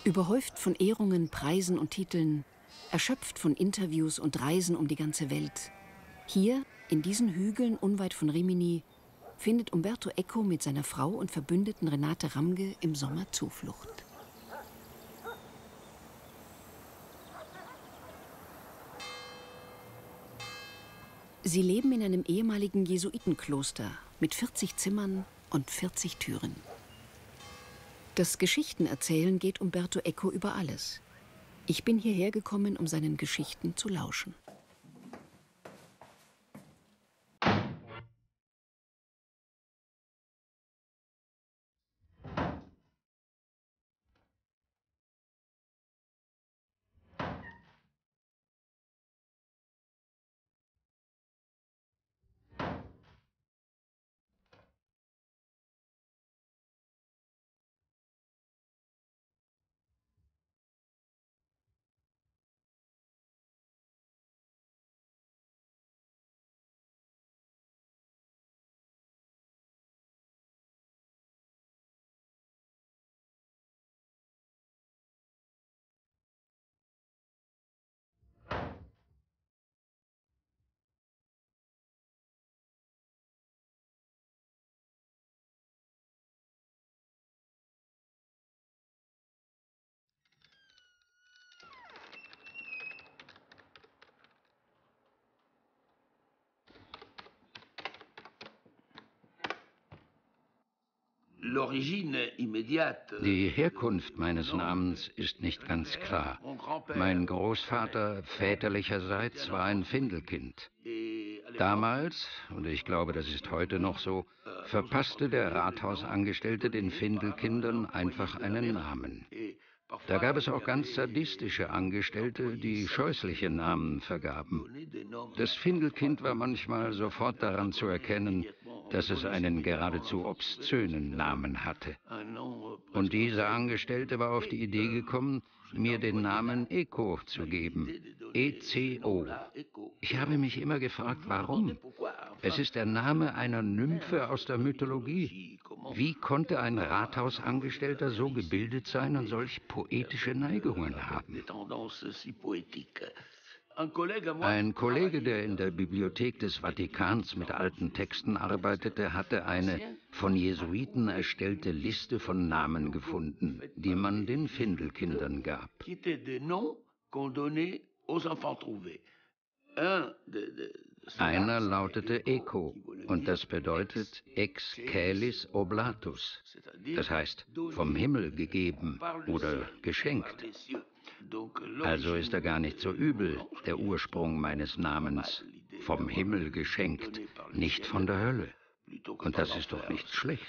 Überhäuft von Ehrungen, Preisen und Titeln, erschöpft von Interviews und Reisen um die ganze Welt. Hier, in diesen Hügeln unweit von Rimini, findet Umberto Eco mit seiner Frau und Verbündeten Renate Ramge im Sommer Zuflucht. Sie leben in einem ehemaligen Jesuitenkloster mit 40 Zimmern und 40 Türen. Das Geschichtenerzählen geht Umberto Eco über alles. Ich bin hierher gekommen, um seinen Geschichten zu lauschen. Die Herkunft meines Namens ist nicht ganz klar. Mein Großvater väterlicherseits war ein Findelkind. Damals, und ich glaube, das ist heute noch so, verpasste der Rathausangestellte den Findelkindern einfach einen Namen. Da gab es auch ganz sadistische Angestellte, die scheußliche Namen vergaben. Das Findelkind war manchmal sofort daran zu erkennen, dass es einen geradezu obszönen Namen hatte. Und dieser Angestellte war auf die Idee gekommen, mir den Namen Eco zu geben. E-C-O. Ich habe mich immer gefragt, warum? Es ist der Name einer Nymphe aus der Mythologie. Wie konnte ein Rathausangestellter so gebildet sein und solch poetische Neigungen haben? Ein Kollege, der in der Bibliothek des Vatikans mit alten Texten arbeitete, hatte eine von Jesuiten erstellte Liste von Namen gefunden, die man den Findelkindern gab. Einer lautete Eco, und das bedeutet ex caelis oblatus, das heißt vom Himmel gegeben oder geschenkt. Also ist er gar nicht so übel, der Ursprung meines Namens, vom Himmel geschenkt, nicht von der Hölle. Und das ist doch nicht schlecht.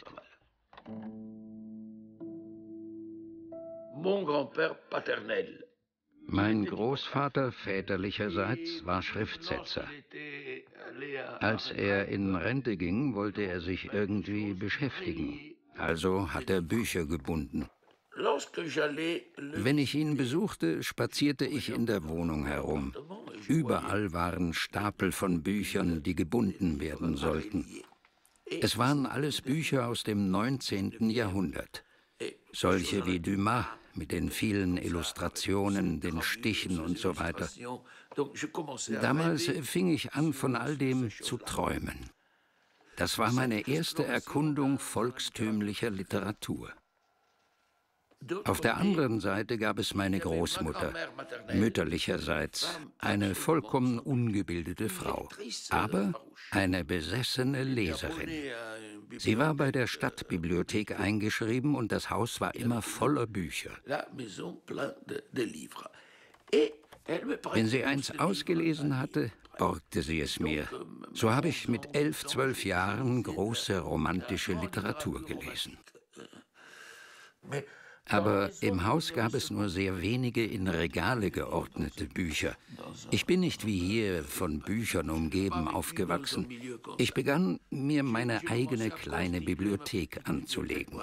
Mein Großvater väterlicherseits war Schriftsetzer. Als er in Rente ging, wollte er sich irgendwie beschäftigen. Also hat er Bücher gebunden. Wenn ich ihn besuchte, spazierte ich in der Wohnung herum. Überall waren Stapel von Büchern, die gebunden werden sollten. Es waren alles Bücher aus dem 19. Jahrhundert. Solche wie Dumas mit den vielen Illustrationen, den Stichen und so weiter. Damals fing ich an, von all dem zu träumen. Das war meine erste Erkundung volkstümlicher Literatur. Auf der anderen Seite gab es meine Großmutter, mütterlicherseits, eine vollkommen ungebildete Frau, aber eine besessene Leserin. Sie war bei der Stadtbibliothek eingeschrieben und das Haus war immer voller Bücher. Wenn sie eins ausgelesen hatte, borgte sie es mir. So habe ich mit 11, 12 Jahren große romantische Literatur gelesen. Aber im Haus gab es nur sehr wenige in Regale geordnete Bücher. Ich bin nicht wie hier von Büchern umgeben aufgewachsen. Ich begann, mir meine eigene kleine Bibliothek anzulegen.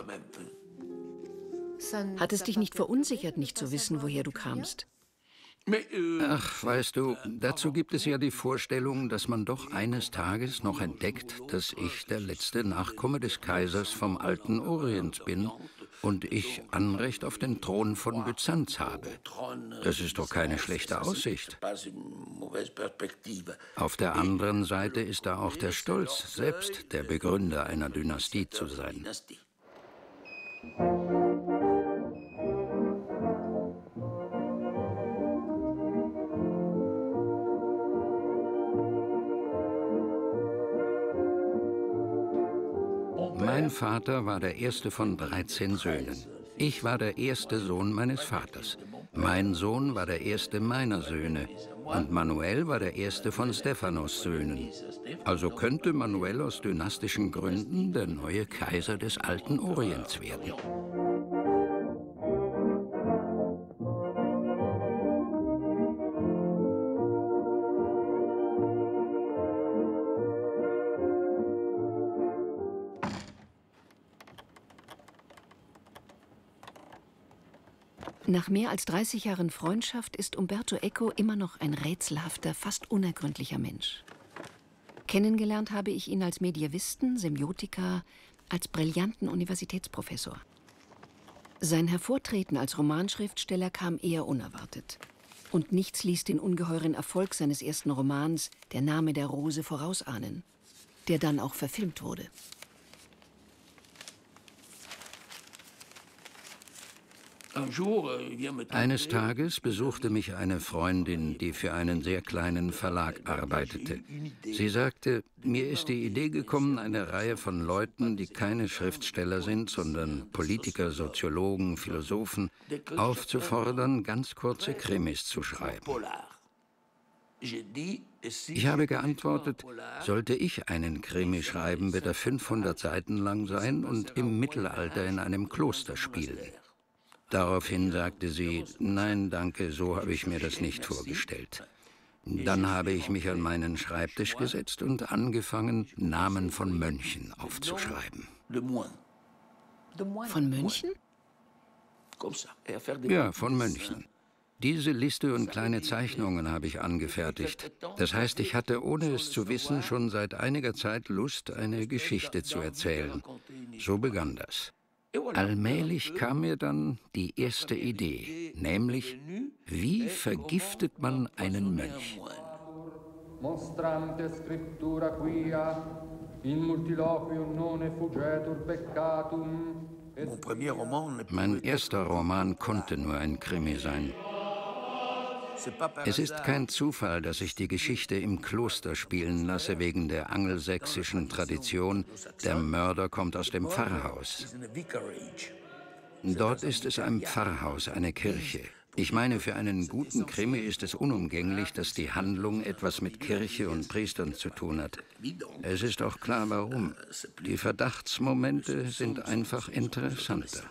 Hat es dich nicht verunsichert, nicht zu wissen, woher du kamst? Ach, weißt du, dazu gibt es ja die Vorstellung, dass man doch eines Tages noch entdeckt, dass ich der letzte Nachkomme des Kaisers vom alten Orient bin und ich Anrecht auf den Thron von Byzanz habe. Das ist doch keine schlechte Aussicht. Auf der anderen Seite ist da auch der Stolz, selbst der Begründer einer Dynastie zu sein. Mein Vater war der erste von 13 Söhnen. Ich war der erste Sohn meines Vaters. Mein Sohn war der erste meiner Söhne. Und Manuel war der erste von Stephanos Söhnen. Also könnte Manuel aus dynastischen Gründen der neue Kaiser des alten Orients werden. Nach mehr als 30 Jahren Freundschaft ist Umberto Eco immer noch ein rätselhafter, fast unergründlicher Mensch. Kennengelernt habe ich ihn als Mediävisten, Semiotiker, als brillanten Universitätsprofessor. Sein Hervortreten als Romanschriftsteller kam eher unerwartet. Und nichts ließ den ungeheuren Erfolg seines ersten Romans »Der Name der Rose« vorausahnen, der dann auch verfilmt wurde. Eines Tages besuchte mich eine Freundin, die für einen sehr kleinen Verlag arbeitete. Sie sagte, mir ist die Idee gekommen, eine Reihe von Leuten, die keine Schriftsteller sind, sondern Politiker, Soziologen, Philosophen, aufzufordern, ganz kurze Krimis zu schreiben. Ich habe geantwortet, sollte ich einen Krimi schreiben, wird er 500 Seiten lang sein und im Mittelalter in einem Kloster spielen. Daraufhin sagte sie, nein, danke, so habe ich mir das nicht vorgestellt. Dann habe ich mich an meinen Schreibtisch gesetzt und angefangen, Namen von Mönchen aufzuschreiben. Von Mönchen? Ja, von Mönchen. Diese Liste und kleine Zeichnungen habe ich angefertigt. Das heißt, ich hatte, ohne es zu wissen, schon seit einiger Zeit Lust, eine Geschichte zu erzählen. So begann das. Allmählich kam mir dann die erste Idee, nämlich, wie vergiftet man einen Mönch? Mein erster Roman konnte nur ein Krimi sein. Es ist kein Zufall, dass ich die Geschichte im Kloster spielen lasse, wegen der angelsächsischen Tradition, der Mörder kommt aus dem Pfarrhaus. Dort ist es ein Pfarrhaus, eine Kirche. Ich meine, für einen guten Krimi ist es unumgänglich, dass die Handlung etwas mit Kirche und Priestern zu tun hat. Es ist auch klar, warum. Die Verdachtsmomente sind einfach interessanter.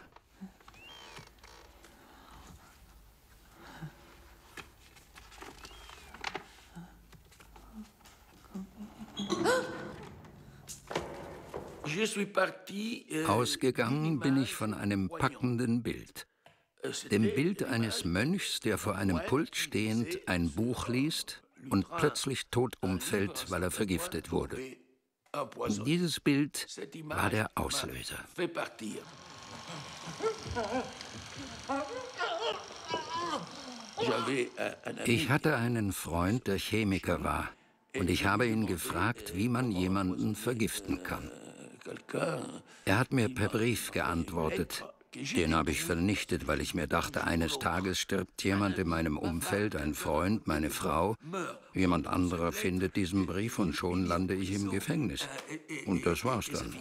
Ausgegangen bin ich von einem packenden Bild. Dem Bild eines Mönchs, der vor einem Pult stehend ein Buch liest und plötzlich tot umfällt, weil er vergiftet wurde. Dieses Bild war der Auslöser. Ich hatte einen Freund, der Chemiker war, und ich habe ihn gefragt, wie man jemanden vergiften kann. Er hat mir per Brief geantwortet. Den habe ich vernichtet, weil ich mir dachte, eines Tages stirbt jemand in meinem Umfeld, ein Freund, meine Frau. Jemand anderer findet diesen Brief und schon lande ich im Gefängnis. Und das war's dann.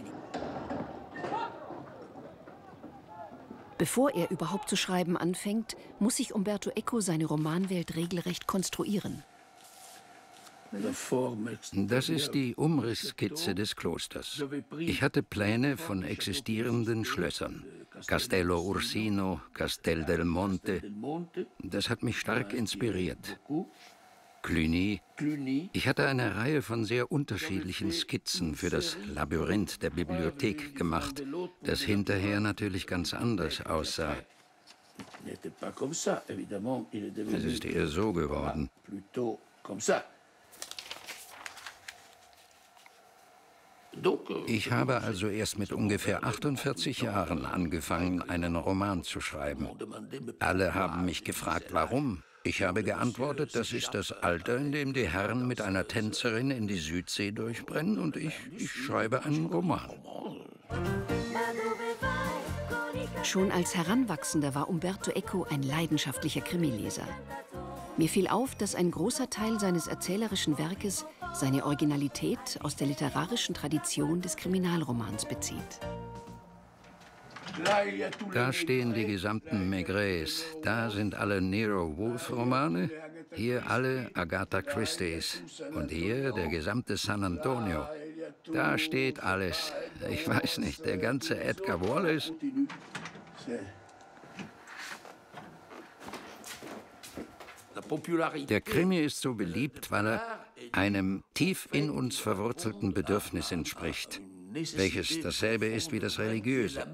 Bevor er überhaupt zu schreiben anfängt, muss sich Umberto Eco seine Romanwelt regelrecht konstruieren. Das ist die Umrissskizze des Klosters. Ich hatte Pläne von existierenden Schlössern. Castello Ursino, Castel del Monte. Das hat mich stark inspiriert. Cluny. Ich hatte eine Reihe von sehr unterschiedlichen Skizzen für das Labyrinth der Bibliothek gemacht, das hinterher natürlich ganz anders aussah. Es ist eher so geworden. Ich habe also erst mit ungefähr 48 Jahren angefangen, einen Roman zu schreiben. Alle haben mich gefragt, warum. Ich habe geantwortet, das ist das Alter, in dem die Herren mit einer Tänzerin in die Südsee durchbrennen und ich schreibe einen Roman. Schon als Heranwachsender war Umberto Eco ein leidenschaftlicher Krimileser. Mir fiel auf, dass ein großer Teil seines erzählerischen Werkes seine Originalität aus der literarischen Tradition des Kriminalromans bezieht. Da stehen die gesamten Maigrets, da sind alle Nero-Wolfe-Romane, hier alle Agatha Christies und hier der gesamte San Antonio. Da steht alles. Ich weiß nicht, der ganze Edgar Wallace. Der Krimi ist so beliebt, weil er einem tief in uns verwurzelten Bedürfnis entspricht, welches dasselbe ist wie das Religiöse.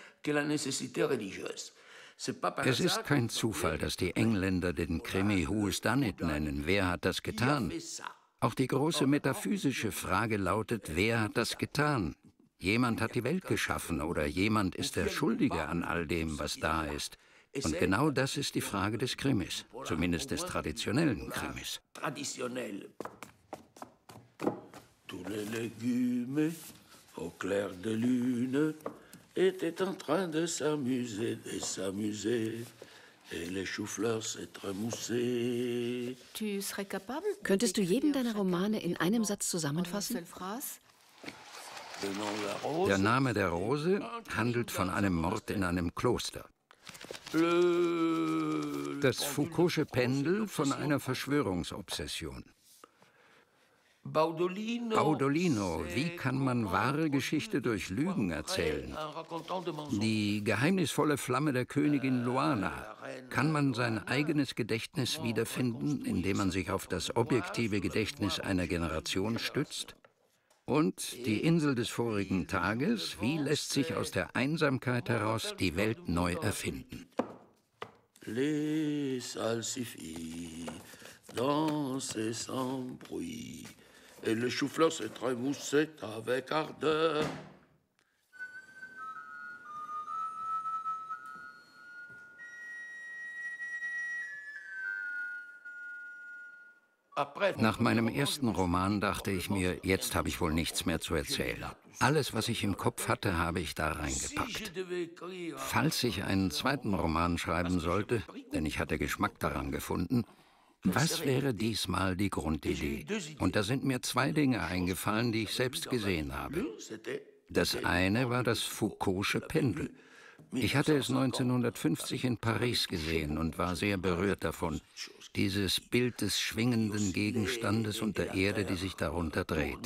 Es ist kein Zufall, dass die Engländer den Krimi Who is Done It nennen. Wer hat das getan? Auch die große metaphysische Frage lautet, wer hat das getan? Jemand hat die Welt geschaffen oder jemand ist der Schuldige an all dem, was da ist. Und genau das ist die Frage des Krimis, zumindest des traditionellen Krimis. Tous les légumes au clair de lune étaient en train de s'amuser, et les choux-fleurs s'étremoussaient. Könntest du jeden deiner Romane in einem Satz zusammenfassen? Der Name der Rose handelt von einem Mord in einem Kloster. Das Foucault'sche Pendel von einer Verschwörungsobsession. Baudolino, wie kann man wahre Geschichte durch Lügen erzählen? Die geheimnisvolle Flamme der Königin Loana. Kann man sein eigenes Gedächtnis wiederfinden, indem man sich auf das objektive Gedächtnis einer Generation stützt? Und die Insel des vorigen Tages, wie lässt sich aus der Einsamkeit heraus die Welt neu erfinden? Les salsifis dansaient sans bruit, et le chou-fleur s'étremoussaient avec ardeur. Nach meinem ersten Roman dachte ich mir, jetzt habe ich wohl nichts mehr zu erzählen. Alles, was ich im Kopf hatte, habe ich da reingepackt. Falls ich einen zweiten Roman schreiben sollte, denn ich hatte Geschmack daran gefunden, was wäre diesmal die Grundidee? Und da sind mir zwei Dinge eingefallen, die ich selbst gesehen habe. Das eine war das Foucault'sche Pendel. Ich hatte es 1950 in Paris gesehen und war sehr berührt davon. Dieses Bild des schwingenden Gegenstandes und der Erde, die sich darunter dreht.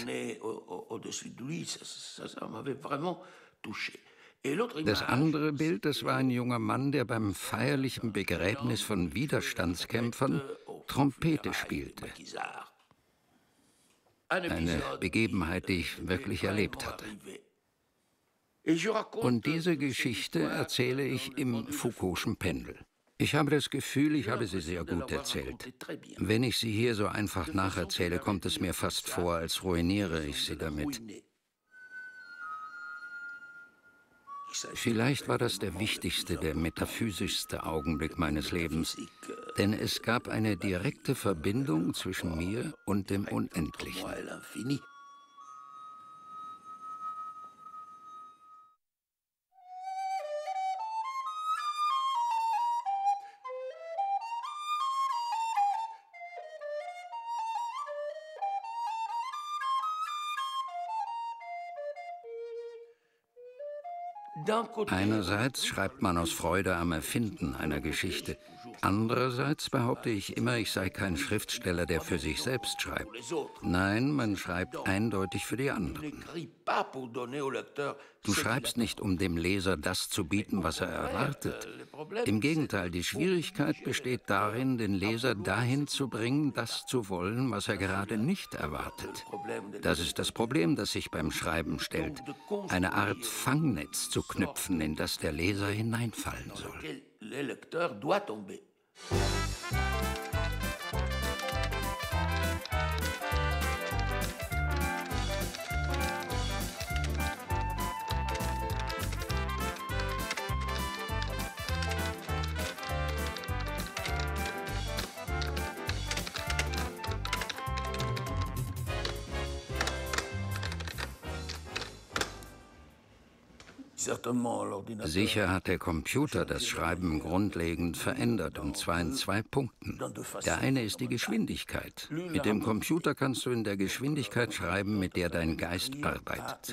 Das andere Bild, das war ein junger Mann, der beim feierlichen Begräbnis von Widerstandskämpfern Trompete spielte. Eine Begebenheit, die ich wirklich erlebt hatte. Und diese Geschichte erzähle ich im Foucault'schen Pendel. Ich habe das Gefühl, ich habe sie sehr gut erzählt. Wenn ich sie hier so einfach nacherzähle, kommt es mir fast vor, als ruiniere ich sie damit. Vielleicht war das der wichtigste, der metaphysischste Augenblick meines Lebens, denn es gab eine direkte Verbindung zwischen mir und dem Unendlichen. Einerseits schreibt man aus Freude am Erfinden einer Geschichte. Andererseits behaupte ich immer, ich sei kein Schriftsteller, der für sich selbst schreibt. Nein, man schreibt eindeutig für die anderen. Du schreibst nicht, um dem Leser das zu bieten, was er erwartet. Im Gegenteil, die Schwierigkeit besteht darin, den Leser dahin zu bringen, das zu wollen, was er gerade nicht erwartet. Das ist das Problem, das sich beim Schreiben stellt. Eine Art Fangnetz zu knüpfen, in das der Leser hineinfallen soll. Sicher hat der Computer das Schreiben grundlegend verändert, und zwar in 2 Punkten. Der eine ist die Geschwindigkeit. Mit dem Computer kannst du in der Geschwindigkeit schreiben, mit der dein Geist arbeitet.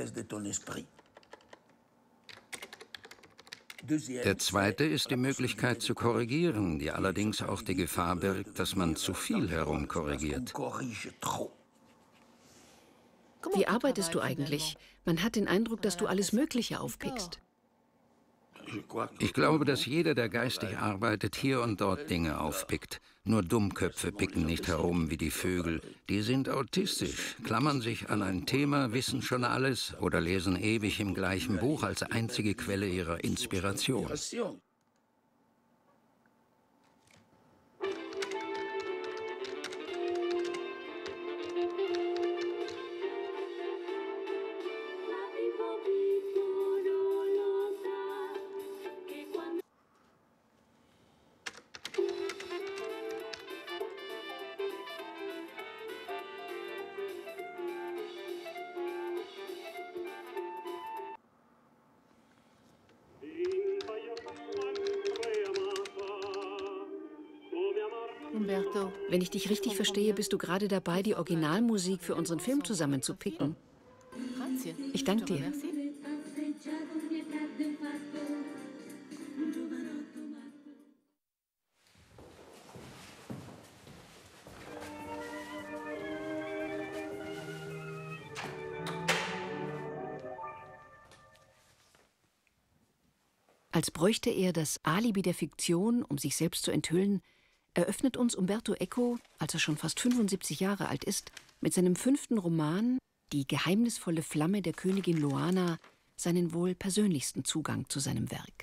Der zweite ist die Möglichkeit zu korrigieren, die allerdings auch die Gefahr birgt, dass man zu viel herumkorrigiert. Wie arbeitest du eigentlich? Man hat den Eindruck, dass du alles Mögliche aufpickst. Ich glaube, dass jeder, der geistig arbeitet, hier und dort Dinge aufpickt. Nur Dummköpfe picken nicht herum wie die Vögel. Die sind autistisch, klammern sich an ein Thema, wissen schon alles oder lesen ewig im gleichen Buch als einzige Quelle ihrer Inspiration. Wenn ich dich richtig verstehe, bist du gerade dabei, die Originalmusik für unseren Film zusammenzupicken. Ich danke dir. Als bräuchte er das Alibi der Fiktion, um sich selbst zu enthüllen, eröffnet uns Umberto Eco, als er schon fast 75 Jahre alt ist, mit seinem 5. Roman, Die geheimnisvolle Flamme der Königin Loana, seinen wohl persönlichsten Zugang zu seinem Werk.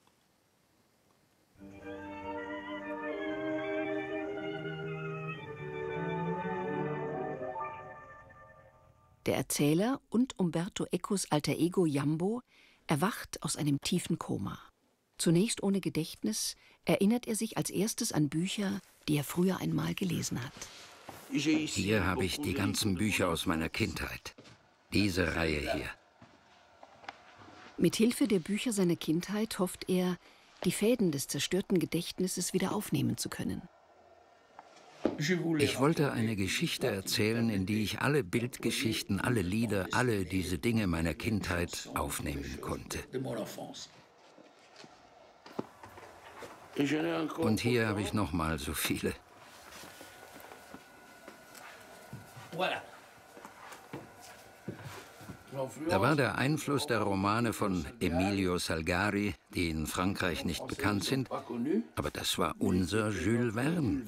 Der Erzähler und Umberto Ecos alter Ego Jambo erwacht aus einem tiefen Koma. Zunächst ohne Gedächtnis erinnert er sich als erstes an Bücher, die er früher einmal gelesen hat. Hier habe ich die ganzen Bücher aus meiner Kindheit. Diese Reihe hier. Mit Hilfe der Bücher seiner Kindheit hofft er, die Fäden des zerstörten Gedächtnisses wieder aufnehmen zu können. Ich wollte eine Geschichte erzählen, in die ich alle Bildgeschichten, alle Lieder, alle diese Dinge meiner Kindheit aufnehmen konnte. Und hier habe ich noch mal so viele. Da war der Einfluss der Romane von Emilio Salgari, die in Frankreich nicht bekannt sind, aber das war unser Jules Verne.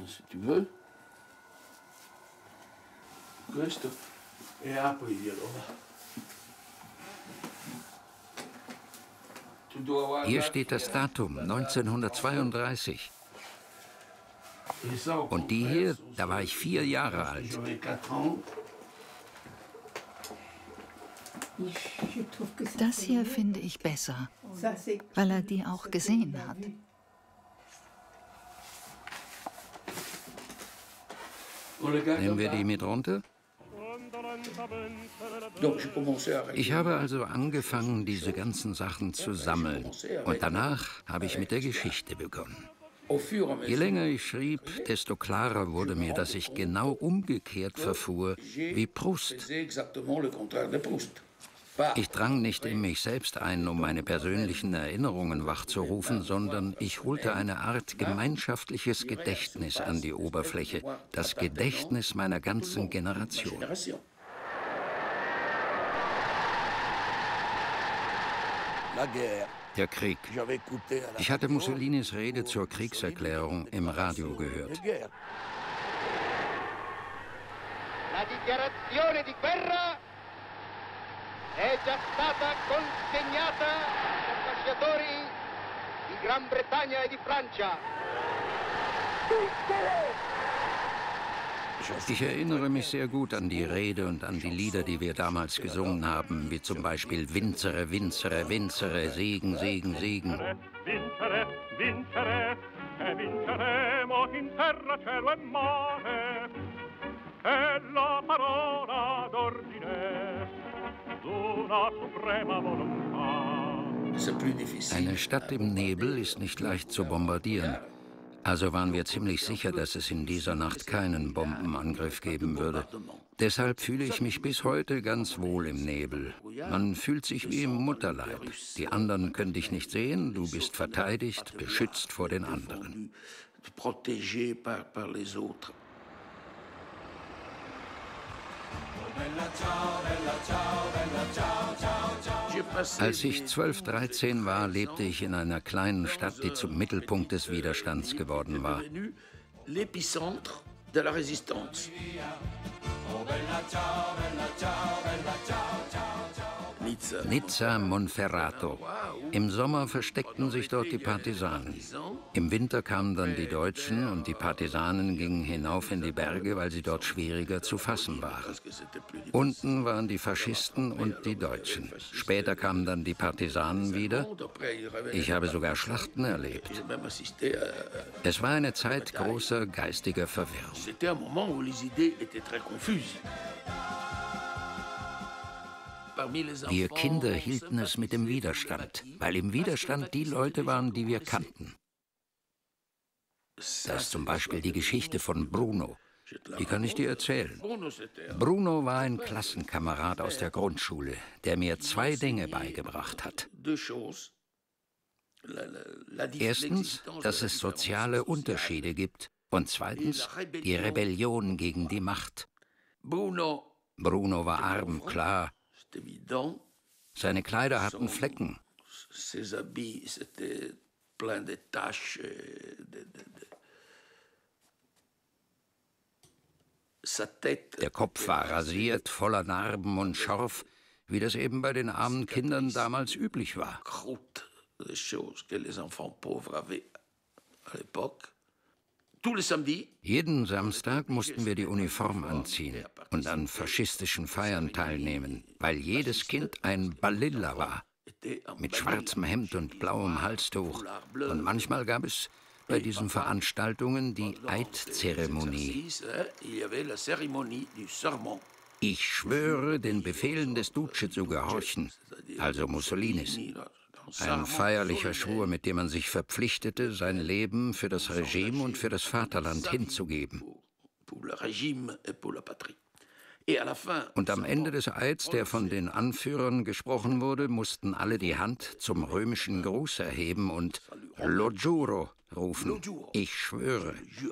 Hier steht das Datum, 1932. Und die hier, da war ich 4 Jahre alt. Das hier finde ich besser, weil er die auch gesehen hat. Nehmen wir die mit runter? Ich habe also angefangen, diese ganzen Sachen zu sammeln. Und danach habe ich mit der Geschichte begonnen. Je länger ich schrieb, desto klarer wurde mir, dass ich genau umgekehrt verfuhr wie Proust. Ich drang nicht in mich selbst ein, um meine persönlichen Erinnerungen wachzurufen, sondern ich holte eine Art gemeinschaftliches Gedächtnis an die Oberfläche, das Gedächtnis meiner ganzen Generation. Der Krieg. Ich hatte Mussolinis Rede zur Kriegserklärung im Radio gehört. La dichiarazione di guerra è già stata consegnata agli ambasciatori di Gran Bretagna e di Francia. Ich erinnere mich sehr gut an die Rede und an die Lieder, die wir damals gesungen haben, wie zum Beispiel Vincere, Vincere, Vincere, Segen, Segen, Segen. Vincere, vincere, e vinceremo in terra, cielo e mare, è la parola d'ordine d'una suprema volontà. Eine Stadt im Nebel ist nicht leicht zu bombardieren. Also waren wir ziemlich sicher, dass es in dieser Nacht keinen Bombenangriff geben würde. Deshalb fühle ich mich bis heute ganz wohl im Nebel. Man fühlt sich wie im Mutterleib. Die anderen können dich nicht sehen, du bist verteidigt, beschützt vor den anderen. Als ich 12, 13 war, lebte ich in einer kleinen Stadt, die zum Mittelpunkt des Widerstands geworden war. Nizza Monferrato. Im Sommer versteckten sich dort die Partisanen. Im Winter kamen dann die Deutschen und die Partisanen gingen hinauf in die Berge, weil sie dort schwieriger zu fassen waren. Unten waren die Faschisten und die Deutschen. Später kamen dann die Partisanen wieder. Ich habe sogar Schlachten erlebt. Es war eine Zeit großer geistiger Verwirrung. Wir Kinder hielten es mit dem Widerstand, weil im Widerstand die Leute waren, die wir kannten. Das ist zum Beispiel die Geschichte von Bruno. Die kann ich dir erzählen. Bruno war ein Klassenkamerad aus der Grundschule, der mir 2 Dinge beigebracht hat. Erstens, dass es soziale Unterschiede gibt. Und zweitens, die Rebellion gegen die Macht. Bruno war arm, klar. Seine Kleider hatten Flecken. Der Kopf war rasiert, voller Narben und Schorf, wie das eben bei den armen Kindern damals üblich war. Jeden Samstag mussten wir die Uniform anziehen und an faschistischen Feiern teilnehmen, weil jedes Kind ein Balilla war, mit schwarzem Hemd und blauem Halstuch. Und manchmal gab es bei diesen Veranstaltungen die Eidzeremonie. Ich schwöre, den Befehlen des Duce zu gehorchen, also Mussolinis. Ein feierlicher Schwur, mit dem man sich verpflichtete, sein Leben für das Regime und für das Vaterland hinzugeben. Und am Ende des Eids, der von den Anführern gesprochen wurde, mussten alle die Hand zum römischen Gruß erheben und Lo giuro rufen. Ich schwöre.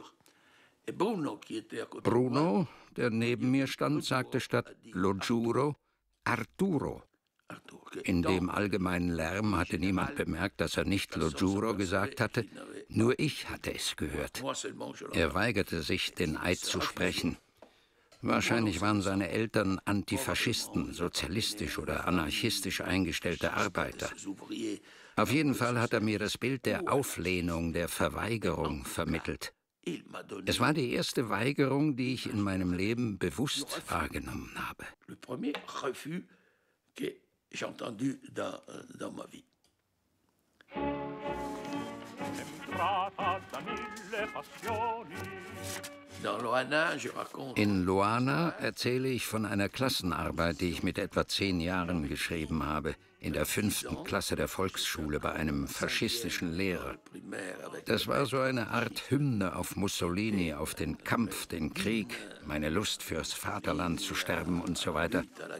Bruno, der neben mir stand, sagte statt Lo giuro Arturo. In dem allgemeinen Lärm hatte niemand bemerkt, dass er nicht Lo giuro gesagt hatte. Nur ich hatte es gehört. Er weigerte sich, den Eid zu sprechen. Wahrscheinlich waren seine Eltern Antifaschisten, sozialistisch oder anarchistisch eingestellte Arbeiter. Auf jeden Fall hat er mir das Bild der Auflehnung, der Verweigerung vermittelt. Es war die erste Weigerung, die ich in meinem Leben bewusst wahrgenommen habe. In Loana erzähle ich von einer Klassenarbeit, die ich mit etwa 10 Jahren geschrieben habe, in der 5. Klasse der Volksschule bei einem faschistischen Lehrer. Das war so eine Art Hymne auf Mussolini, auf den Kampf, den Krieg, meine Lust fürs Vaterland zu sterben und so weiter.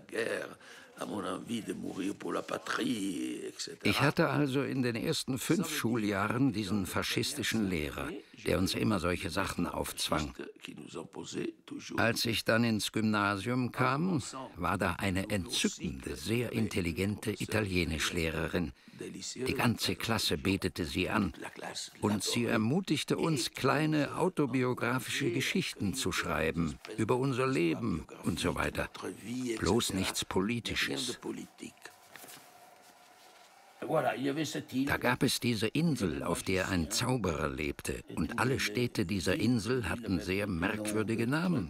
Ich hatte also in den ersten 5 Schuljahren diesen faschistischen Lehrer, der uns immer solche Sachen aufzwang. Als ich dann ins Gymnasium kam, war da eine entzückende, sehr intelligente Italienischlehrerin. Die ganze Klasse betete sie an und sie ermutigte uns, kleine autobiografische Geschichten zu schreiben, über unser Leben und so weiter. Bloß nichts Politisches. Da gab es diese Insel, auf der ein Zauberer lebte, und alle Städte dieser Insel hatten sehr merkwürdige Namen.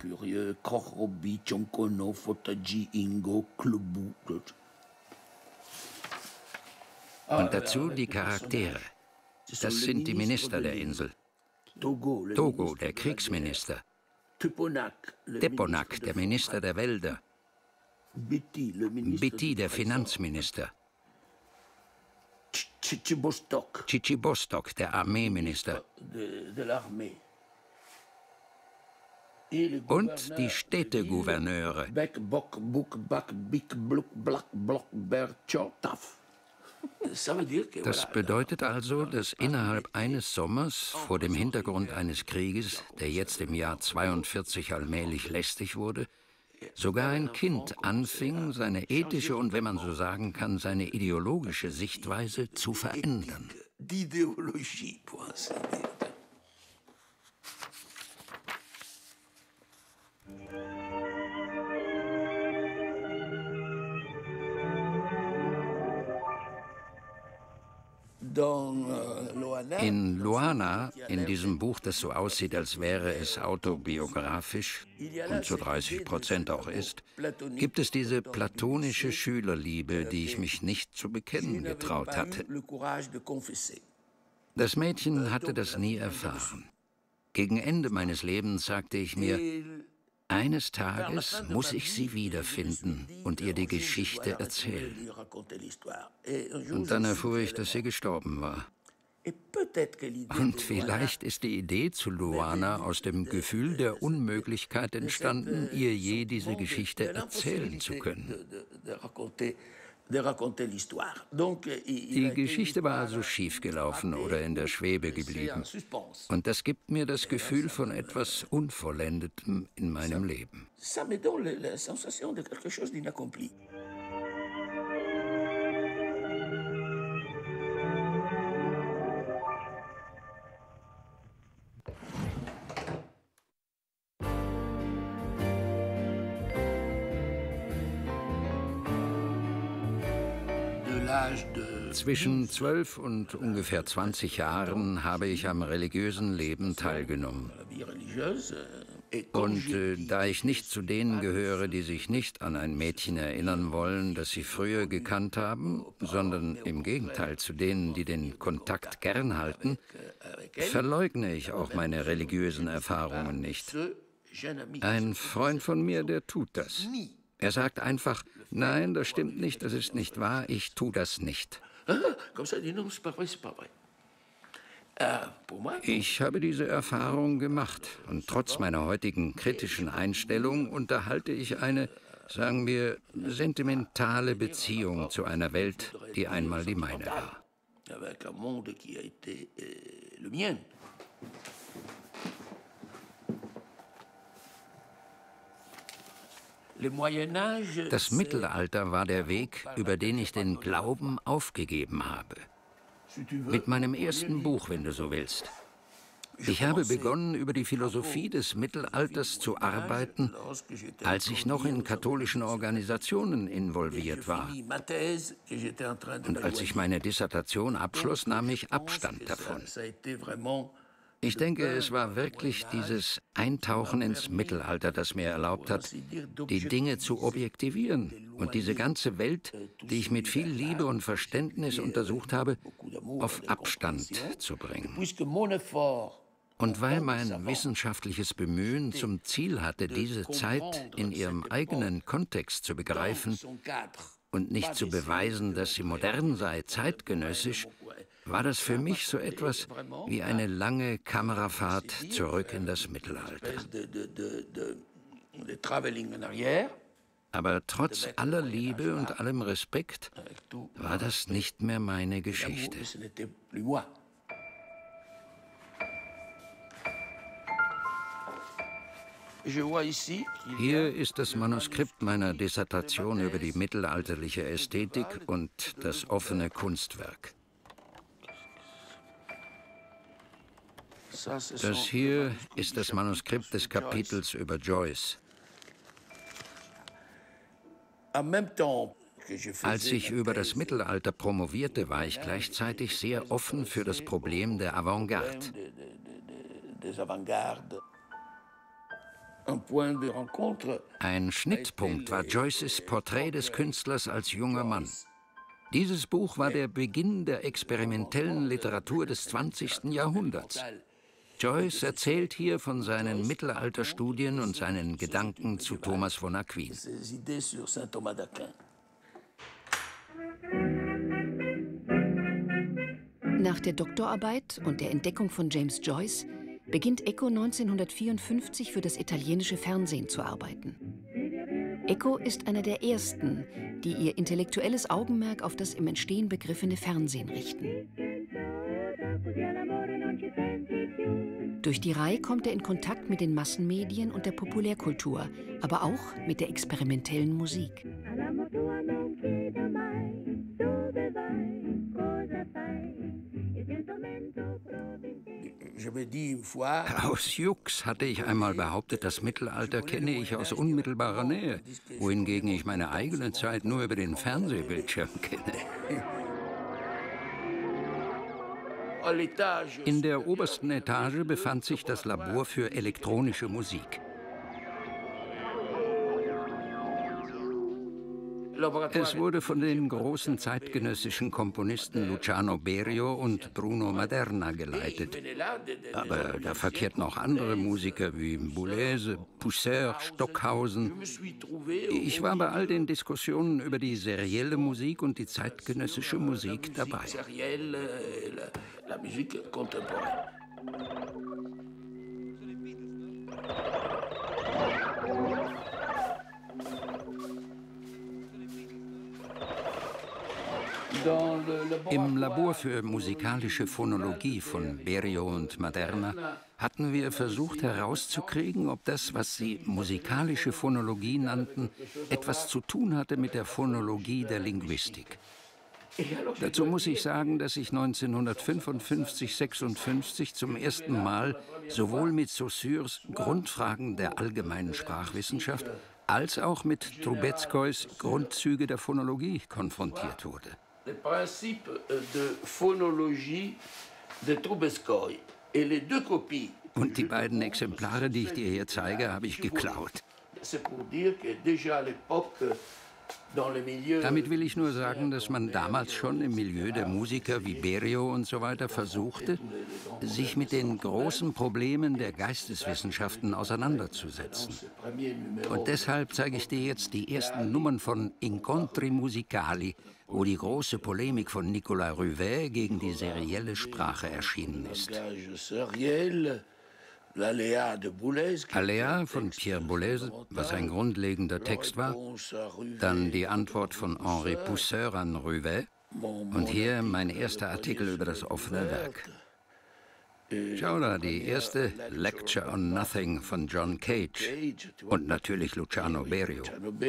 Und dazu die Charaktere. Das sind die Minister der Insel. Togo, der Kriegsminister. Teponak, der Minister der Wälder. Biti, der Finanzminister. Chichi Bostock, der Armeeminister. Und die Städtegouverneure. Das bedeutet also, dass innerhalb eines Sommers, vor dem Hintergrund eines Krieges, der jetzt im Jahr 42 allmählich lästig wurde, sogar ein Kind anfing, seine ethische und, wenn man so sagen kann, seine ideologische Sichtweise zu verändern. In Loana, in diesem Buch, das so aussieht, als wäre es autobiografisch und zu 30% auch ist, gibt es diese platonische Schülerliebe, die ich mich nicht zu bekennen getraut hatte. Das Mädchen hatte das nie erfahren. Gegen Ende meines Lebens sagte ich mir, eines Tages muss ich sie wiederfinden und ihr die Geschichte erzählen. Und dann erfuhr ich, dass sie gestorben war. Und vielleicht ist die Idee zu Loana aus dem Gefühl der Unmöglichkeit entstanden, ihr je diese Geschichte erzählen zu können. Die Geschichte war also schiefgelaufen oder in der Schwebe geblieben. Und das gibt mir das Gefühl von etwas Unvollendetem in meinem Leben. Zwischen 12 und ungefähr 20 Jahren habe ich am religiösen Leben teilgenommen. Und da ich nicht zu denen gehöre, die sich nicht an ein Mädchen erinnern wollen, das sie früher gekannt haben, sondern im Gegenteil zu denen, die den Kontakt gern halten, verleugne ich auch meine religiösen Erfahrungen nicht. Ein Freund von mir, der tut das. Er sagt einfach, nein, das stimmt nicht, das ist nicht wahr, ich tue das nicht. Ich habe diese Erfahrung gemacht und trotz meiner heutigen kritischen Einstellung unterhalte ich eine, sagen wir, sentimentale Beziehung zu einer Welt, die einmal die meine war. Das Mittelalter war der Weg, über den ich den Glauben aufgegeben habe. Mit meinem ersten Buch, wenn du so willst. Ich habe begonnen, über die Philosophie des Mittelalters zu arbeiten, als ich noch in katholischen Organisationen involviert war. Und als ich meine Dissertation abschloss, nahm ich Abstand davon. Ich denke, es war wirklich dieses Eintauchen ins Mittelalter, das mir erlaubt hat, die Dinge zu objektivieren und diese ganze Welt, die ich mit viel Liebe und Verständnis untersucht habe, auf Abstand zu bringen. Und weil mein wissenschaftliches Bemühen zum Ziel hatte, diese Zeit in ihrem eigenen Kontext zu begreifen und nicht zu beweisen, dass sie modern sei, zeitgenössisch, war das für mich so etwas wie eine lange Kamerafahrt zurück in das Mittelalter. Aber trotz aller Liebe und allem Respekt war das nicht mehr meine Geschichte. Hier ist das Manuskript meiner Dissertation über die mittelalterliche Ästhetik und das offene Kunstwerk. Das hier ist das Manuskript des Kapitels über Joyce. Als ich über das Mittelalter promovierte, war ich gleichzeitig sehr offen für das Problem der Avantgarde. Ein Schnittpunkt war Joyces Porträt des Künstlers als junger Mann. Dieses Buch war der Beginn der experimentellen Literatur des 20. Jahrhunderts. Joyce erzählt hier von seinen Mittelalterstudien und seinen Gedanken zu Thomas von Aquin. Nach der Doktorarbeit und der Entdeckung von James Joyce beginnt Eco 1954 für das italienische Fernsehen zu arbeiten. Eco ist einer der ersten, die ihr intellektuelles Augenmerk auf das im Entstehen begriffene Fernsehen richten. Durch die Rai kommt er in Kontakt mit den Massenmedien und der Populärkultur, aber auch mit der experimentellen Musik. Aus Jux hatte ich einmal behauptet, das Mittelalter kenne ich aus unmittelbarer Nähe, wohingegen ich meine eigene Zeit nur über den Fernsehbildschirm kenne. In der obersten Etage befand sich das Labor für elektronische Musik. Es wurde von den großen zeitgenössischen Komponisten Luciano Berio und Bruno Maderna geleitet. Aber da verkehrten auch andere Musiker wie Boulez, Pousseur, Stockhausen. Ich war bei all den Diskussionen über die serielle Musik und die zeitgenössische Musik dabei. Im Labor für musikalische Phonologie von Berio und Maderna hatten wir versucht herauszukriegen, ob das, was sie musikalische Phonologie nannten, etwas zu tun hatte mit der Phonologie der Linguistik. Dazu muss ich sagen, dass ich 1955/56 zum ersten Mal sowohl mit Saussures Grundfragen der allgemeinen Sprachwissenschaft als auch mit Trubetskoys Grundzüge der Phonologie konfrontiert wurde. Les principes de phonologie de Trubetskoy et les deux copies. Und die beiden Exemplare, die ich dir hier zeige, habe ich geklaut. Damit will ich nur sagen, dass man damals schon im Milieu der Musiker wie Berio und so weiter versuchte, sich mit den großen Problemen der Geisteswissenschaften auseinanderzusetzen. Und deshalb zeige ich dir jetzt die ersten Nummern von Incontri Musicali, wo die große Polemik von Nicolas Ruvet gegen die serielle Sprache erschienen ist. Alea von Pierre Boulez, was ein grundlegender Text war, dann die Antwort von Henri Pousseur an Ruvet und hier mein erster Artikel über das offene Werk. Schau da, die erste Lecture on Nothing von John Cage und natürlich Luciano Berio.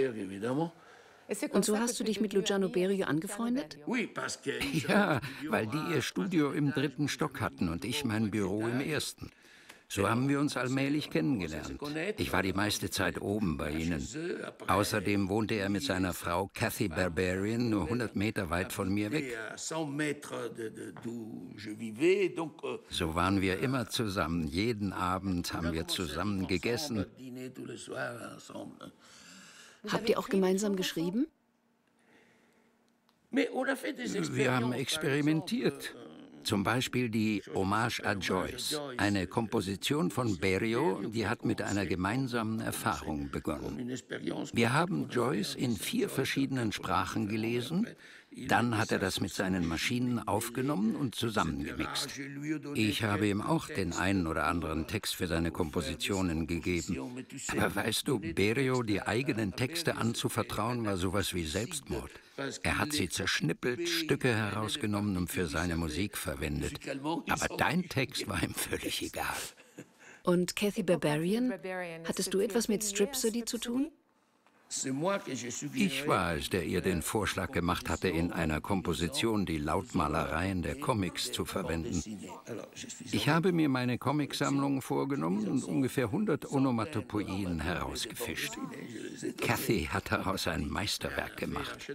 Und so hast du dich mit Luciano Berio angefreundet? Ja, weil die ihr Studio im 3. Stock hatten und ich mein Büro im 1. So haben wir uns allmählich kennengelernt. Ich war die meiste Zeit oben bei ihnen. Außerdem wohnte er mit seiner Frau Kathy Berberian nur 100 Meter weit von mir weg. So waren wir immer zusammen. Jeden Abend haben wir zusammen gegessen. Habt ihr auch gemeinsam geschrieben? Wir haben experimentiert. Zum Beispiel die Hommage à Joyce, eine Komposition von Berio, die hat mit einer gemeinsamen Erfahrung begonnen. Wir haben Joyce in 4 verschiedenen Sprachen gelesen, dann hat er das mit seinen Maschinen aufgenommen und zusammengemixt. Ich habe ihm auch den einen oder anderen Text für seine Kompositionen gegeben. Aber weißt du, Berio die eigenen Texte anzuvertrauen, war sowas wie Selbstmord. Er hat sie zerschnippelt, Stücke herausgenommen und für seine Musik verwendet. Aber dein Text war ihm völlig egal. Und Kathy Berberian, hattest du etwas mit Stripsody zu tun? Ich war es, der ihr den Vorschlag gemacht hatte, in einer Komposition die Lautmalereien der Comics zu verwenden. Ich habe mir meine Comicsammlung vorgenommen und ungefähr 100 Onomatopoeien herausgefischt. Kathy hat daraus ein Meisterwerk gemacht.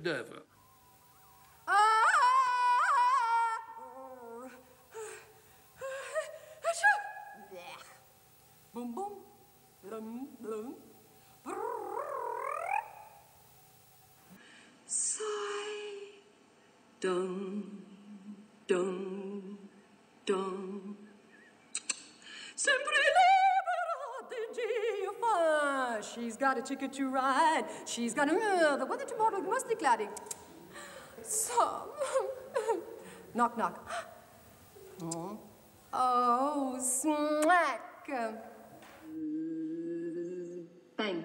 Dum, dum, dum. Sempre libera di Gia. She's got a ticket to ride. She's got the weather tomorrow must be cloudy. So, knock, knock. Oh, smack! Bang.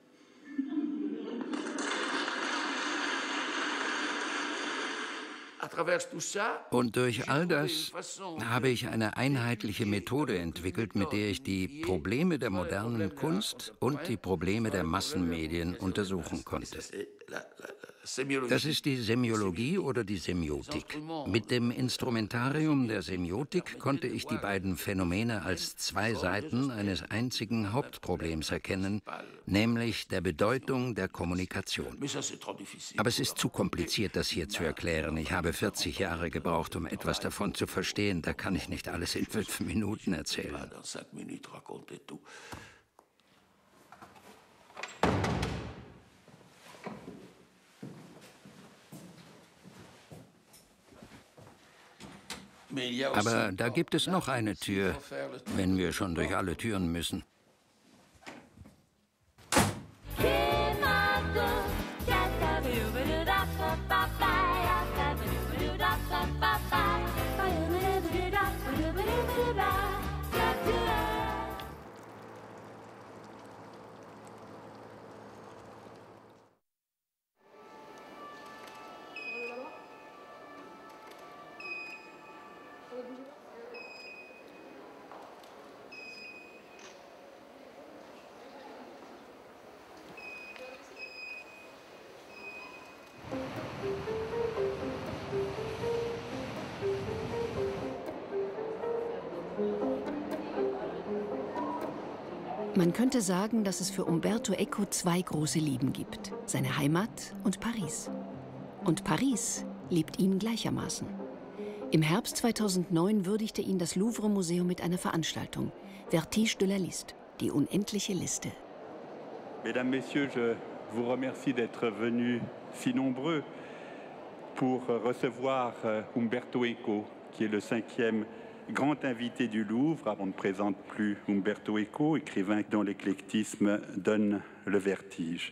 Und durch all das habe ich eine einheitliche Methode entwickelt, mit der ich die Probleme der modernen Kunst und die Probleme der Massenmedien untersuchen konnte. Das ist die Semiologie oder die Semiotik. Mit dem Instrumentarium der Semiotik konnte ich die beiden Phänomene als zwei Seiten eines einzigen Hauptproblems erkennen, nämlich der Bedeutung der Kommunikation. Aber es ist zu kompliziert, das hier zu erklären. Ich habe 40 Jahre gebraucht, um etwas davon zu verstehen. Da kann ich nicht alles in 5 Minuten erzählen. Aber da gibt es noch eine Tür, wenn wir schon durch alle Türen müssen. Man könnte sagen, dass es für Umberto Eco zwei große Lieben gibt: seine Heimat und Paris. Und Paris liebt ihn gleichermaßen. Im Herbst 2009 würdigte ihn das Louvre-Museum mit einer Veranstaltung, Vertige de la Liste, die unendliche Liste. Mesdames, Messieurs, je vous remercie d'être venus si nombreux pour recevoir Umberto Eco, qui est le 5e grand invité du Louvre. On ne présente plus Umberto Eco, écrivain dont l'éclectisme donne le vertige.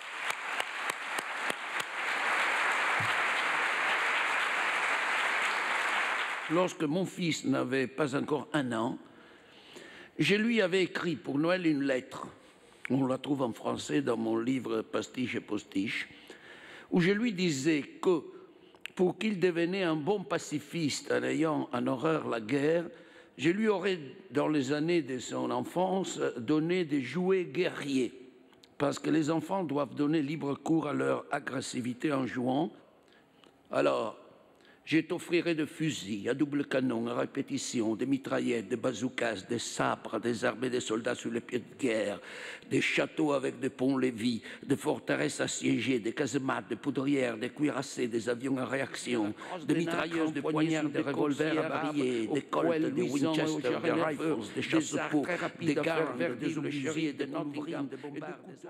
Lorsque mon fils n'avait pas encore 1 an, je lui avais écrit pour Noël une lettre. On la trouve en français dans mon livre Pastiche et Postiche, où je lui disais que pour qu'il devenait un bon pacifiste en ayant en horreur la guerre, je lui aurais, dans les années de son enfance, donné des jouets guerriers. Parce que les enfants doivent donner libre cours à leur agressivité en jouant. Alors, je t'offrirai des fusils à double canon, à répétition, des mitraillettes, des bazookas, des sabres, des armées de soldats sur les pieds de guerre, des châteaux avec des ponts-levis, des forteresses assiégées, des casemates, des poudrières, des cuirassés, des avions à réaction, des mitrailleuses, des poignards, des revolvers à barillet, des Colts, des Winchester, des Rifles, des chasse-peaux, des gardes, des houlesiers, des Nottingham, des bombardes, des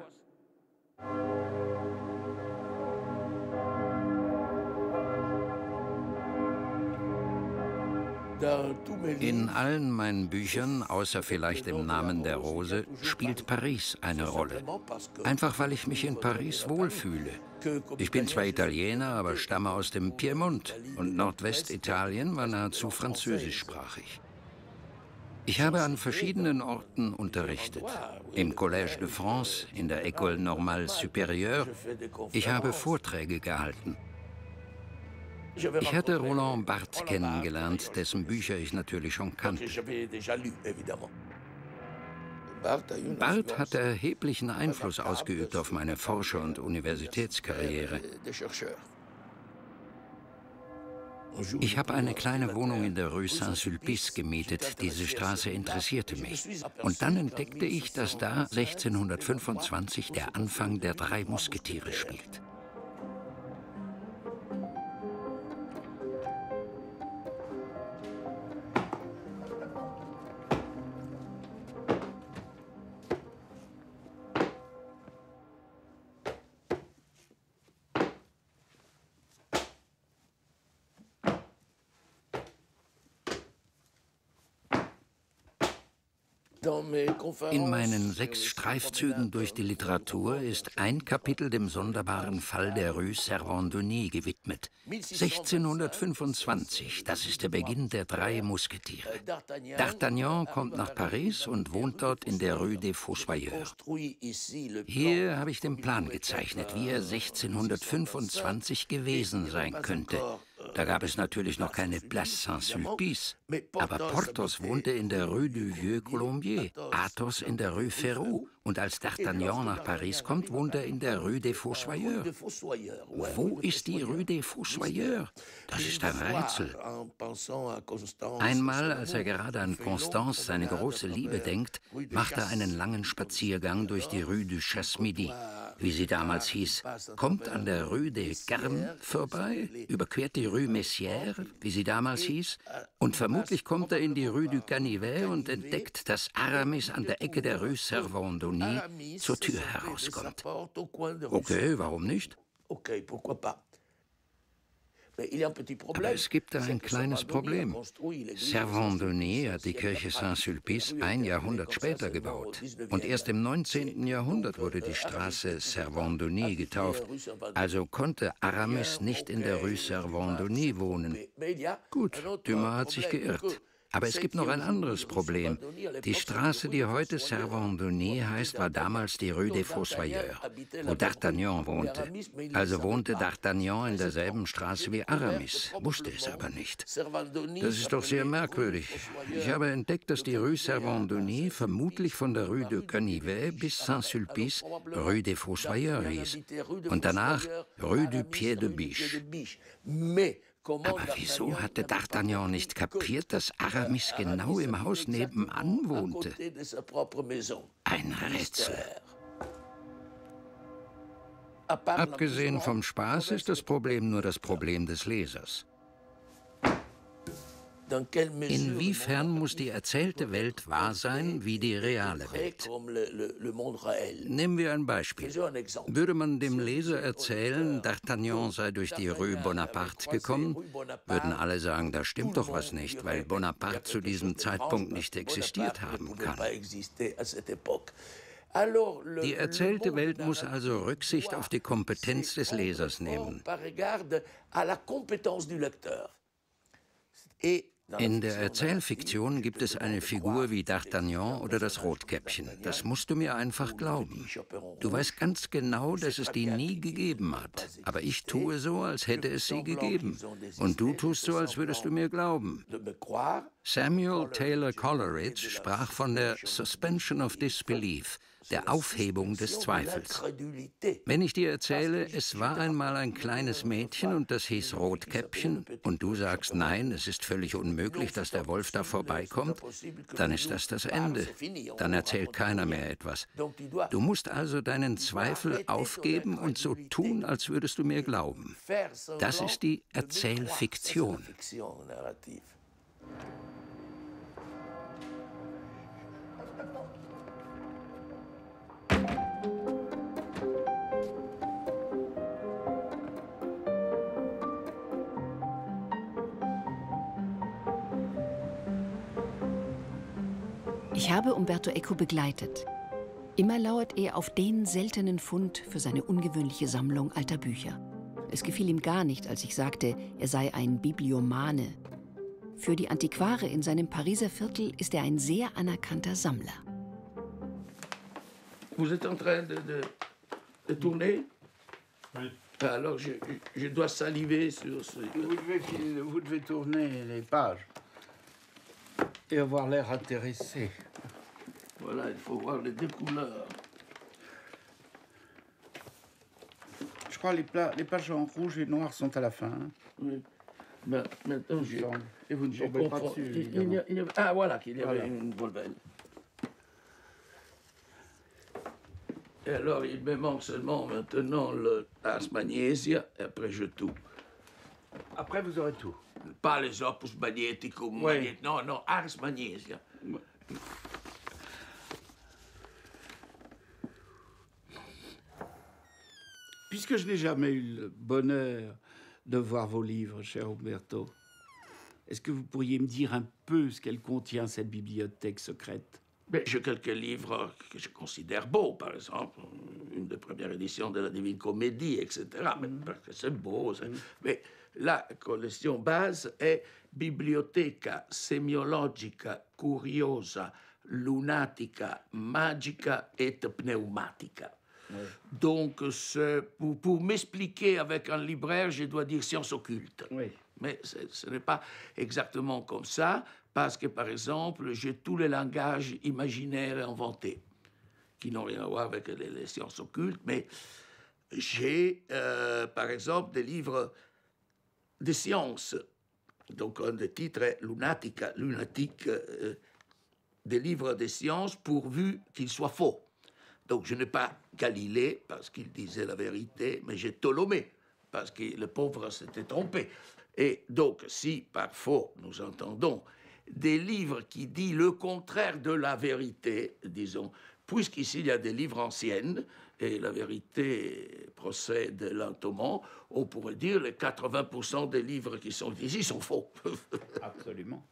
In allen meinen Büchern, außer vielleicht im Namen der Rose, spielt Paris eine Rolle. Einfach weil ich mich in Paris wohlfühle. Ich bin zwar Italiener, aber stamme aus dem Piemont und Nordwestitalien war nahezu französischsprachig. Ich habe an verschiedenen Orten unterrichtet. Im Collège de France, in der École Normale Supérieure. Ich habe Vorträge gehalten. Ich hatte Roland Barthes kennengelernt, dessen Bücher ich natürlich schon kannte. Barthes hatte erheblichen Einfluss ausgeübt auf meine Forscher- und Universitätskarriere. Ich habe eine kleine Wohnung in der Rue Saint-Sulpice gemietet. Diese Straße interessierte mich. Und dann entdeckte ich, dass da 1625 der Anfang der 3 Musketiere spielt. In meinen 6 Streifzügen durch die Literatur ist ein Kapitel dem sonderbaren Fall der Rue Servandoni gewidmet. 1625, das ist der Beginn der 3 Musketiere. D'Artagnan kommt nach Paris und wohnt dort in der Rue des Fossoyeurs. Hier habe ich den Plan gezeichnet, wie er 1625 gewesen sein könnte. Da gab es natürlich noch keine Place Saint-Sulpice, aber Porthos wohnte in der Rue du Vieux Colombier, Athos in der Rue Férou und als D'Artagnan nach Paris kommt, wohnt er in der Rue des Fossoyeurs. Wo ist die Rue des Fossoyeurs? Das ist ein Rätsel. Einmal, als er gerade an Constance, seine große Liebe, denkt, macht er einen langen Spaziergang durch die Rue du Chasse-Midi, wie sie damals hieß, kommt an der Rue des Carmes vorbei, überquert die Rue Messières, wie sie damals hieß, und vermutlich kommt er in die Rue du Canivet und entdeckt, dass Aramis an der Ecke der Rue Servandoni zur Tür herauskommt. Okay, warum nicht? Aber es gibt da ein kleines Problem. Servandoni hat die Kirche Saint-Sulpice ein Jahrhundert später gebaut. Und erst im 19. Jahrhundert wurde die Straße Servandoni getauft. Also konnte Aramis nicht in der Rue Servandoni wohnen. Gut, Dumas hat sich geirrt. Aber es gibt noch ein anderes Problem. Die Straße, die heute Servandoni heißt, war damals die Rue des Fossoyeurs, wo D'Artagnan wohnte. Also wohnte D'Artagnan in derselben Straße wie Aramis, wusste es aber nicht. Das ist doch sehr merkwürdig. Ich habe entdeckt, dass die Rue Servandoni vermutlich von der Rue de Canivet bis Saint-Sulpice Rue des Fossoyeurs hieß und danach Rue du Pied de Biche. Aber wieso hatte D'Artagnan nicht kapiert, dass Aramis genau im Haus nebenan wohnte? Ein Rätsel. Abgesehen vom Spaß ist das Problem nur das Problem des Lesers. Inwiefern muss die erzählte Welt wahr sein wie die reale Welt? Nehmen wir ein Beispiel. Würde man dem Leser erzählen, D'Artagnan sei durch die Rue Bonaparte gekommen, würden alle sagen, da stimmt doch was nicht, weil Bonaparte zu diesem Zeitpunkt nicht existiert haben kann. Die erzählte Welt muss also Rücksicht auf die Kompetenz des Lesers nehmen. In der Erzählfiktion gibt es eine Figur wie D'Artagnan oder das Rotkäppchen. Das musst du mir einfach glauben. Du weißt ganz genau, dass es die nie gegeben hat. Aber ich tue so, als hätte es sie gegeben. Und du tust so, als würdest du mir glauben. Samuel Taylor Coleridge sprach von der Suspension of Disbelief, der Aufhebung des Zweifels. Wenn ich dir erzähle, es war einmal ein kleines Mädchen und das hieß Rotkäppchen, und du sagst, nein, es ist völlig unmöglich, dass der Wolf da vorbeikommt, dann ist das Ende. Dann erzählt keiner mehr etwas. Du musst also deinen Zweifel aufgeben und so tun, als würdest du mir glauben. Das ist die Erzählfiktion. Ich habe Umberto Eco begleitet. Immer lauert er auf den seltenen Fund für seine ungewöhnliche Sammlung alter Bücher. Es gefiel ihm gar nicht, als ich sagte, er sei ein Bibliomane. Für die Antiquare in seinem Pariser Viertel ist er ein sehr anerkannter Sammler. Vous êtes en train de tourner? Oui. Alors je dois saliver sur ce... Vous devez tourner les pages et avoir l'air intéressé. Voilà, il faut voir les deux couleurs. Je crois que les pages en rouge et noir sont à la fin. Hein? Oui. Ben, maintenant, et vous ne tombez pas dessus. Ah, voilà, qu'il y avait une volvelle. Et alors, il me manque seulement maintenant le Ars Magnesia, et après je tout. Après, vous aurez tout. Pas les Opus Magneticum. Oui. Non, Ars Magnesia. Puisque je n'ai jamais eu le bonheur de voir vos livres, cher Umberto, est-ce que vous pourriez me dire un peu ce qu'elle contient, cette bibliothèque secrète? J'ai quelques livres que je considère beaux, par exemple, une des premières éditions de la Divine Comédie, etc. Mais parce que c'est beau. Mais la collection base est Biblioteca Semiologica Curiosa Lunatica Magica et Pneumatica. Oui. Donc, pour m'expliquer avec un libraire, je dois dire sciences occultes. Oui. Mais ce n'est pas exactement comme ça, parce que, par exemple, j'ai tous les langages imaginaires inventés, qui n'ont rien à voir avec les sciences occultes, mais j'ai, par exemple, des livres de sciences. Donc, un des titres est Lunatica, lunatique, des livres de sciences pourvu qu'ils soient faux. Donc, je n'ai pas Galilée, parce qu'il disait la vérité, mais j'ai Ptolémée, parce que le pauvre s'était trompé. Et donc, si par faux, nous entendons des livres qui disent le contraire de la vérité, disons, puisqu'ici il y a des livres anciens, et la vérité procède lentement, on pourrait dire que les 80% des livres qui sont ici sont faux. Absolument.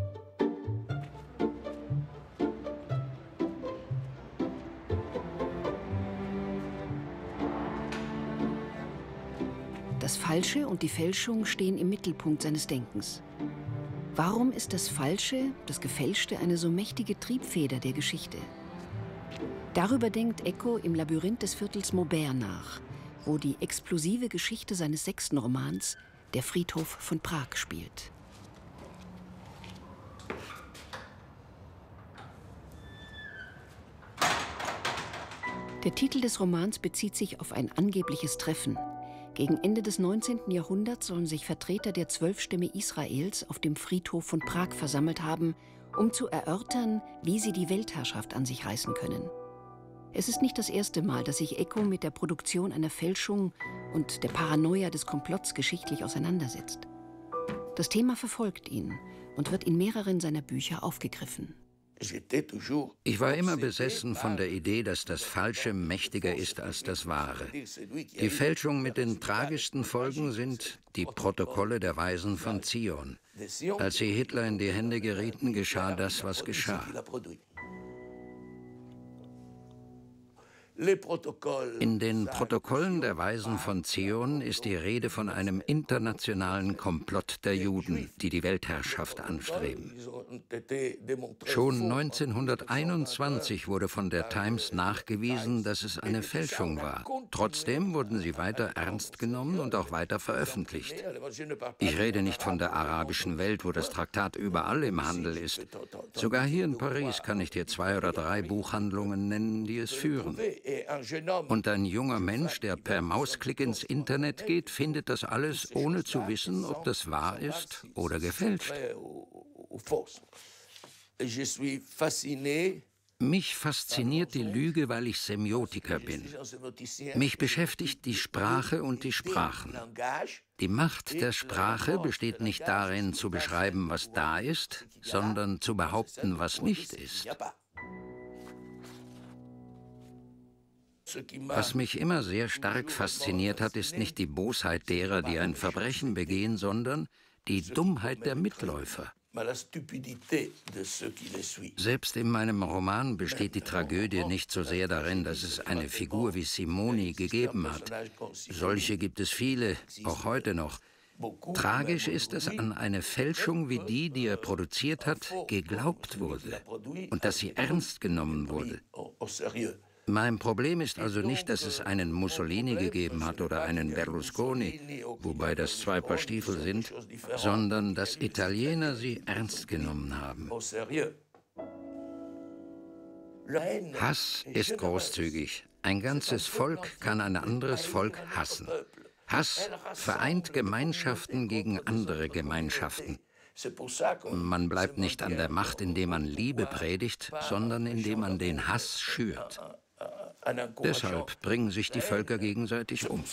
Das Falsche und die Fälschung stehen im Mittelpunkt seines Denkens. Warum ist das Falsche, das Gefälschte, eine so mächtige Triebfeder der Geschichte? Darüber denkt Eco im Labyrinth des Viertels Maubert nach, wo die explosive Geschichte seines 6. Romans, Der Friedhof von Prag, spielt. Der Titel des Romans bezieht sich auf ein angebliches Treffen. Gegen Ende des 19. Jahrhunderts sollen sich Vertreter der 12 Stämme Israels auf dem Friedhof von Prag versammelt haben, um zu erörtern, wie sie die Weltherrschaft an sich reißen können. Es ist nicht das erste Mal, dass sich Eco mit der Produktion einer Fälschung und der Paranoia des Komplotts geschichtlich auseinandersetzt. Das Thema verfolgt ihn und wird in mehreren seiner Bücher aufgegriffen. Ich war immer besessen von der Idee, dass das Falsche mächtiger ist als das Wahre. Die Fälschung mit den tragischsten Folgen sind die Protokolle der Weisen von Zion. Als sie Hitler in die Hände gerieten, geschah das, was geschah. In den Protokollen der Weisen von Zion ist die Rede von einem internationalen Komplott der Juden, die die Weltherrschaft anstreben. Schon 1921 wurde von der Times nachgewiesen, dass es eine Fälschung war. Trotzdem wurden sie weiter ernst genommen und auch weiter veröffentlicht. Ich rede nicht von der arabischen Welt, wo das Traktat überall im Handel ist. Sogar hier in Paris kann ich dir 2 oder 3 Buchhandlungen nennen, die es führen. Und ein junger Mensch, der per Mausklick ins Internet geht, findet das alles, ohne zu wissen, ob das wahr ist oder gefälscht. Mich fasziniert die Lüge, weil ich Semiotiker bin. Mich beschäftigt die Sprache und die Sprachen. Die Macht der Sprache besteht nicht darin, zu beschreiben, was da ist, sondern zu behaupten, was nicht ist. Was mich immer sehr stark fasziniert hat, ist nicht die Bosheit derer, die ein Verbrechen begehen, sondern die Dummheit der Mitläufer. Selbst in meinem Roman besteht die Tragödie nicht so sehr darin, dass es eine Figur wie Simoni gegeben hat. Solche gibt es viele, auch heute noch. Tragisch ist, dass an eine Fälschung wie die, die er produziert hat, geglaubt wurde und dass sie ernst genommen wurde. Mein Problem ist also nicht, dass es einen Mussolini gegeben hat oder einen Berlusconi, wobei das 2 Paar Stiefel sind, sondern dass Italiener sie ernst genommen haben. Hass ist großzügig. Ein ganzes Volk kann ein anderes Volk hassen. Hass vereint Gemeinschaften gegen andere Gemeinschaften. Man bleibt nicht an der Macht, indem man Liebe predigt, sondern indem man den Hass schürt. Deshalb bringen sich die Völker gegenseitig um.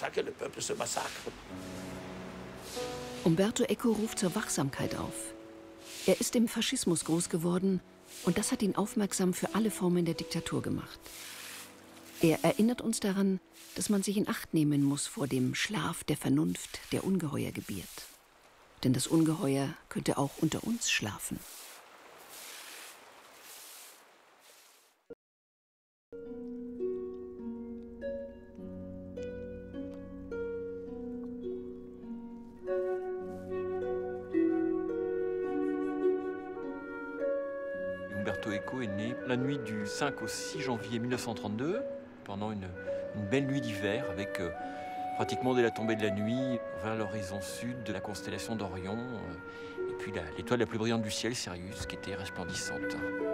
Umberto Eco ruft zur Wachsamkeit auf. Er ist im Faschismus groß geworden und das hat ihn aufmerksam für alle Formen der Diktatur gemacht. Er erinnert uns daran, dass man sich in Acht nehmen muss vor dem Schlaf der Vernunft, der Ungeheuer gebiert. Denn das Ungeheuer könnte auch unter uns schlafen. Umberto Eco est né la nuit du 5 au 6 janvier 1932, pendant une belle nuit d'hiver, avec pratiquement dès la tombée de la nuit, vers l'horizon sud de la constellation d'Orion, et puis l'étoile la plus brillante du ciel, Sirius, qui était resplendissante.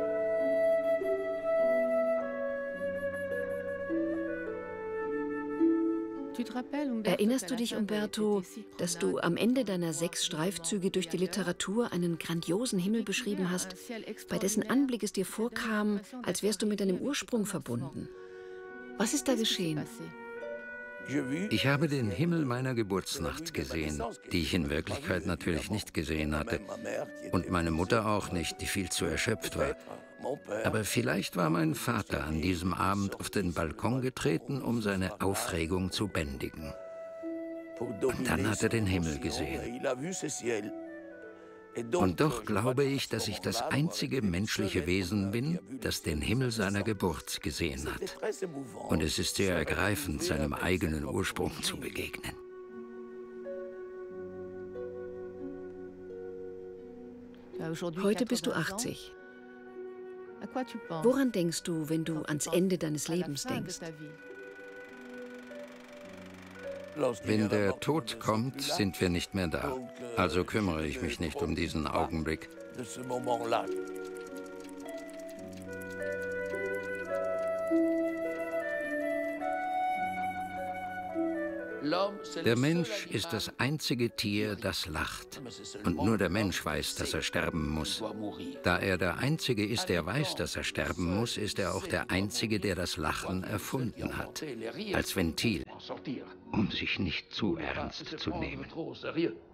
Erinnerst du dich, Umberto, dass du am Ende deiner 6 Streifzüge durch die Literatur einen grandiosen Himmel beschrieben hast, bei dessen Anblick es dir vorkam, als wärst du mit deinem Ursprung verbunden? Was ist da geschehen? Ich habe den Himmel meiner Geburtsnacht gesehen, die ich in Wirklichkeit natürlich nicht gesehen hatte. Und meine Mutter auch nicht, die viel zu erschöpft war. Aber vielleicht war mein Vater an diesem Abend auf den Balkon getreten, um seine Aufregung zu bändigen. Und dann hat er den Himmel gesehen. Und doch glaube ich, dass ich das einzige menschliche Wesen bin, das den Himmel seiner Geburt gesehen hat. Und es ist sehr ergreifend, seinem eigenen Ursprung zu begegnen. Heute bist du 80. Woran denkst du, wenn du ans Ende deines Lebens denkst? Wenn der Tod kommt, sind wir nicht mehr da. Also kümmere ich mich nicht um diesen Augenblick. Der Mensch ist das einzige Tier, das lacht. Und nur der Mensch weiß, dass er sterben muss. Da er der Einzige ist, der weiß, dass er sterben muss, ist er auch der Einzige, der das Lachen erfunden hat. Als Ventil, um sich nicht zu ernst zu nehmen.